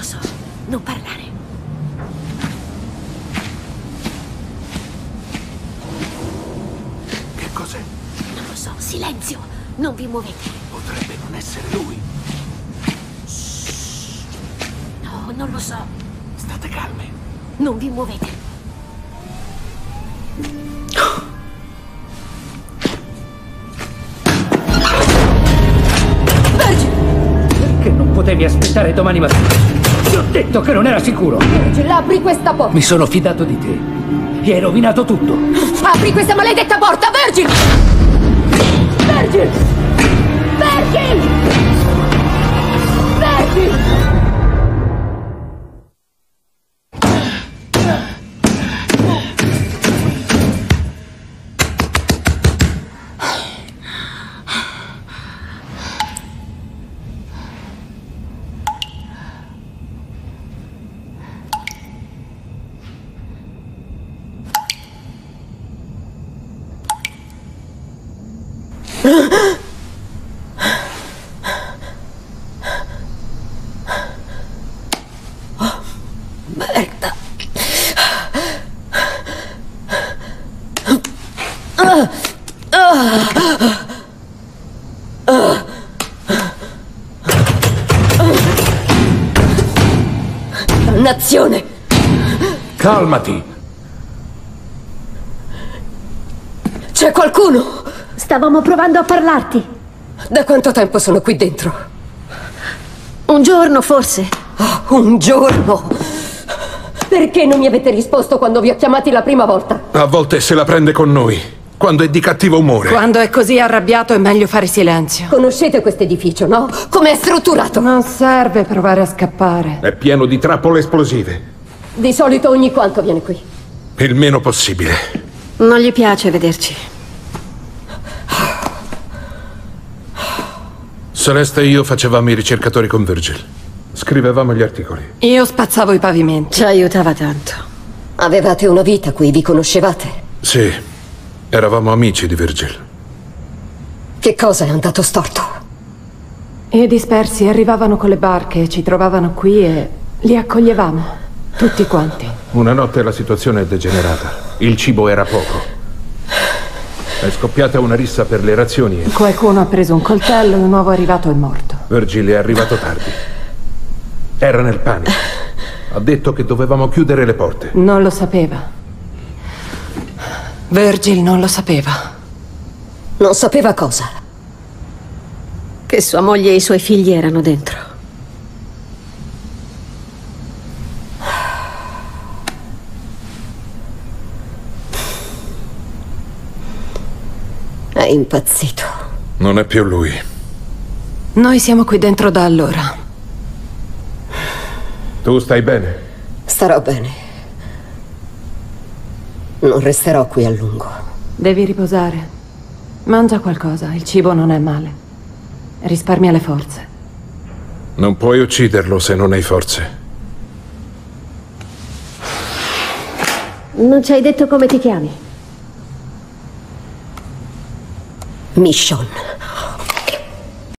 so, non parlare. Che cos'è? Non lo so, silenzio! Non vi muovete. Potrebbe non essere lui. No, non lo so. State calmi. Non vi muovete. Perché non potevi aspettare domani mattina? Ti ho detto che non era sicuro! Virgil, apri questa porta! Mi sono fidato di te. E hai rovinato tutto. Apri questa maledetta porta, Virgil! Virgil! Virgil! Virgil! Merda. Dannazione! Calmati. C'è qualcuno? Stavamo provando a parlarti. Da quanto tempo sono qui dentro? Un giorno, forse. Oh, un giorno! Perché non mi avete risposto quando vi ho chiamati la prima volta? A volte se la prende con noi. Quando è di cattivo umore. Quando è così arrabbiato è meglio fare silenzio. Conoscete questo edificio, no? Come è strutturato? Non serve provare a scappare. È pieno di trappole esplosive. Di solito ogni quanto viene qui. Il meno possibile. Non gli piace vederci. Celeste e io facevamo i ricercatori con Virgil. Scrivevamo gli articoli. Io spazzavo i pavimenti. Ci aiutava tanto. Avevate una vita qui, vi conoscevate? Sì, eravamo amici di Virgil. Che cosa è andato storto? I dispersi arrivavano con le barche, ci trovavano qui e li accoglievamo. Tutti quanti. Una notte la situazione è degenerata. Il cibo era poco. È scoppiata una rissa per le razioni e Qualcuno ha preso un coltello e un nuovo arrivato è morto. Virgil è arrivato tardi. Era nel panico. Ha detto che dovevamo chiudere le porte. Non lo sapeva. Virgil non lo sapeva. Non sapeva cosa? Che sua moglie e i suoi figli erano dentro. È impazzito. Non è più lui. Noi siamo qui dentro da allora. Tu stai bene? Starò bene. Non resterò qui a lungo. Devi riposare. Mangia qualcosa, il cibo non è male. Risparmia le forze. Non puoi ucciderlo se non hai forze. Non ci hai detto come ti chiami? Mission.